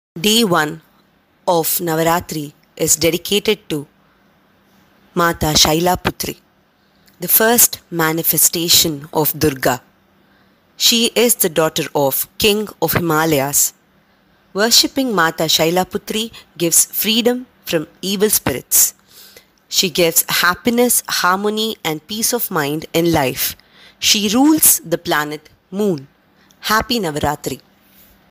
Day 1 of Navarathri is dedicated to Mata Shailaputri, the first manifestation of Durga. She is the daughter of King of Himalayas. Worshipping Mata Shailaputri gives freedom from evil spirits. She gives happiness, harmony and peace of mind in life. She rules the planet Moon. Happy Navaratri.